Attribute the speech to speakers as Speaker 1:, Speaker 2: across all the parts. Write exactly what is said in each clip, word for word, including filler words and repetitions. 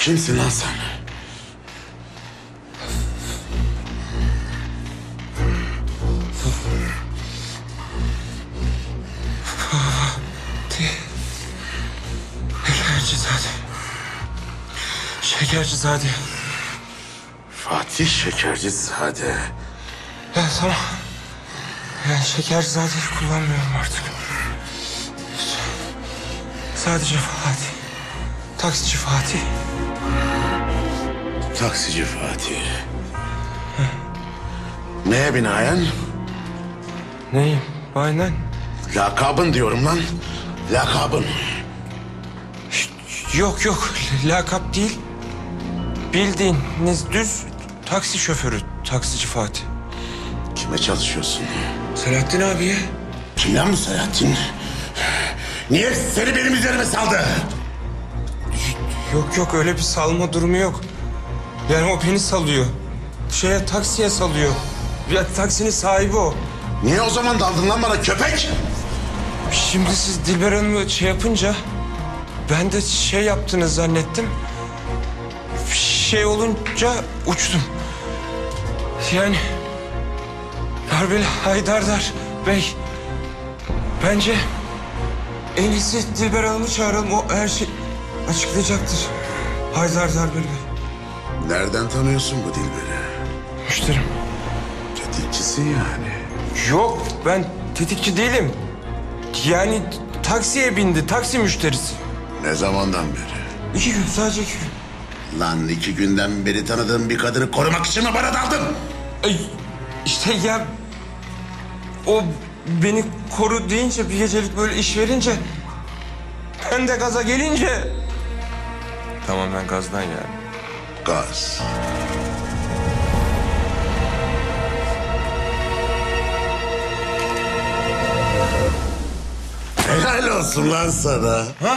Speaker 1: Kimsin lan sen?
Speaker 2: Şekercizade. Şekercizade.
Speaker 1: Fatih Şekercizade.
Speaker 2: Evet tamam. Yani Şekercizade'yi kullanmıyorum artık. Sadece Fatih. Taksici Fatih.
Speaker 1: Taksici Fatih. Hı. Neye binaen?
Speaker 2: Neyim? Aynen.
Speaker 1: Lakabın diyorum lan. Lakabın.
Speaker 2: Yok yok. Lakap değil. Bildiğiniz düz taksi şoförü. Taksici Fatih.
Speaker 1: Kime çalışıyorsun?
Speaker 2: Selahattin abiye.
Speaker 1: Kim lan bu Selahattin? Niye seni benim üzerime saldı?
Speaker 2: Yok yok öyle bir salma durumu yok. Yani o beni salıyor. Şeye taksiye salıyor. Ya taksinin sahibi o.
Speaker 1: Niye o zaman daldın lan bana köpek?
Speaker 2: Şimdi siz Dilber Hanım'ı şey yapınca ben de şey yaptığını zannettim. Şey olunca uçtum. Yani Harbeli Haydardar Bey, bence en iyisi Dilber Hanım'ı çağıralım. O her şey açıklayacaktır. Haydardar Bey.
Speaker 1: Nereden tanıyorsun bu Dilber'i?
Speaker 2: Müşterim.
Speaker 1: Tetikçisin yani.
Speaker 2: Yok, ben tetikçi değilim. Yani taksiye bindi, taksi müşterisi.
Speaker 1: Ne zamandan beri?
Speaker 2: İki gün, sadece iki gün.
Speaker 1: Lan iki günden beri tanıdığım bir kadını korumak için mi bana daldın?
Speaker 2: Ay, işte ya... O beni koru deyince, bir gecelik böyle iş verince... Ben de gaza gelince... Tamamen gazdan yani.
Speaker 1: Gaz. Helal olsun lan sana.
Speaker 2: Ha?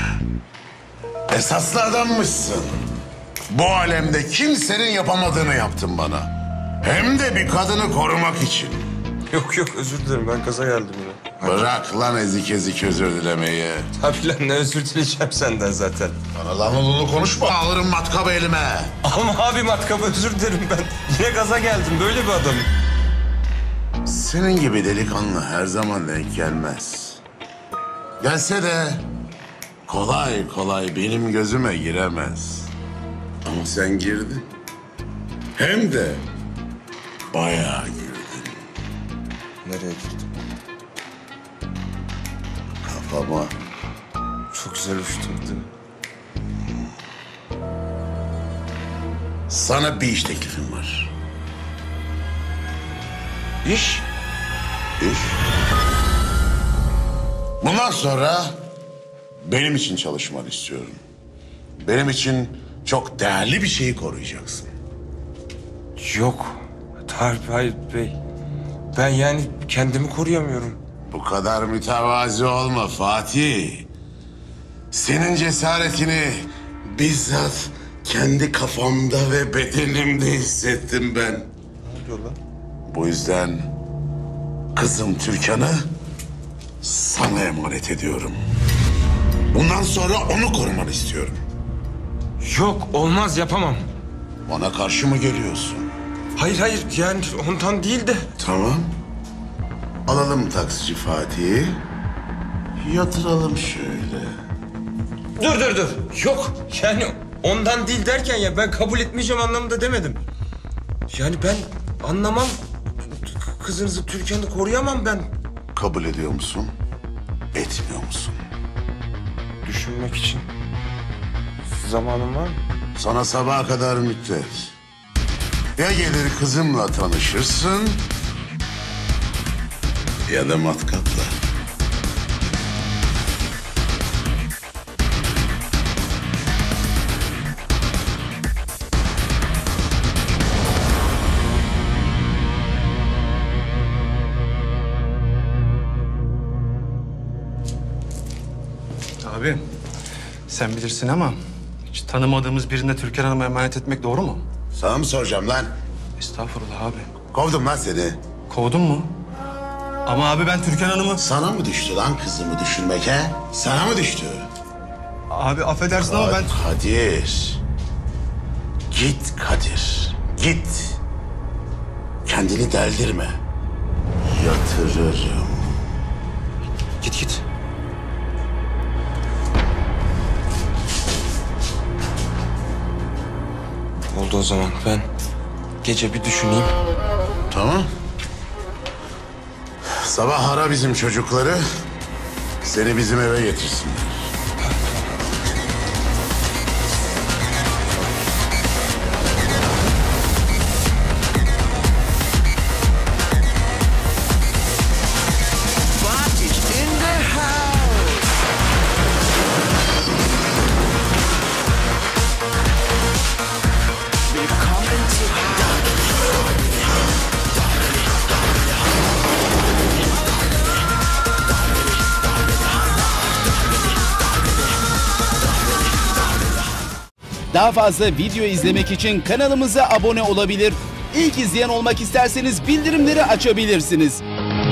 Speaker 1: Esaslı adammışsın. Bu alemde kimsenin yapamadığını yaptın bana. Hem de bir kadını korumak için.
Speaker 2: Yok yok, özür dilerim, ben gaza geldim yine.
Speaker 1: Bırak lan ezik ezik özür dilemeyi.
Speaker 2: Tabii lan, ne özür dileyeceğim senden zaten.
Speaker 1: Bana lan onu konuşma, alırım matkabı elime.
Speaker 2: Ama abi matkap, özür dilerim ben. Yine gaza geldim, böyle bir adamım.
Speaker 1: Senin gibi delikanlı her zaman denk gelmez. Gelse de kolay kolay benim gözüme giremez. Ama sen girdin. Hem de bayağı girdin.
Speaker 2: Nereye girdim?
Speaker 1: Kafama.
Speaker 2: Çok güzel uçtum değil mi?
Speaker 1: Sana bir iş teklifim var.
Speaker 2: İş?
Speaker 1: İş. Bundan sonra benim için çalışmanı istiyorum. Benim için çok değerli bir şeyi koruyacaksın.
Speaker 2: Yok. Tarık Bey. Ben yani kendimi koruyamıyorum.
Speaker 1: Bu kadar mütevazi olma Fatih. Senin cesaretini bizzat kendi kafamda ve bedenimde hissettim ben.
Speaker 2: Ne oluyor lan?
Speaker 1: Bu yüzden kızım Türkan'ı sana emanet ediyorum. Bundan sonra onu korumanı istiyorum.
Speaker 2: Yok, olmaz, yapamam.
Speaker 1: Ona karşı mı geliyorsun?
Speaker 2: Hayır hayır, yani ondan değil de.
Speaker 1: Tamam. Alalım taksici Fatih'i. Yatıralım şöyle.
Speaker 2: Dur dur dur. Yok, yani ondan değil derken ya ben kabul etmeyeceğim anlamında demedim. Yani ben anlamam. Kızınızı, Türkan'ı koruyamam ben.
Speaker 1: Kabul ediyor musun? Etmiyor musun?
Speaker 2: Düşünmek için zamanım var mı?
Speaker 1: Sana sabaha kadar müddet. Ya gelir kızımla tanışırsın... ya da matkapla.
Speaker 3: Abi, sen bilirsin ama hiç tanımadığımız birine Türkan Hanım'a emanet etmek doğru mu?
Speaker 1: Sana mı soracağım lan?
Speaker 3: Estağfurullah abi.
Speaker 1: Kovdum lan seni.
Speaker 3: Kovdun mu? Ama abi ben Türkan Hanım'ı...
Speaker 1: Sana mı düştü lan kızımı düşürmek he? Sana mı düştü?
Speaker 3: Abi affedersin ama ben...
Speaker 1: Kadir. Git Kadir, git. Kendini deldirme. Yatırırım.
Speaker 2: Git git. Oldu o zaman. Ben gece bir düşüneyim.
Speaker 1: Tamam. Sabah ara bizim çocukları. Seni bizim eve getirsinler.
Speaker 4: Daha fazla video izlemek için kanalımıza abone olabilir. İlk izleyen olmak isterseniz bildirimleri açabilirsiniz.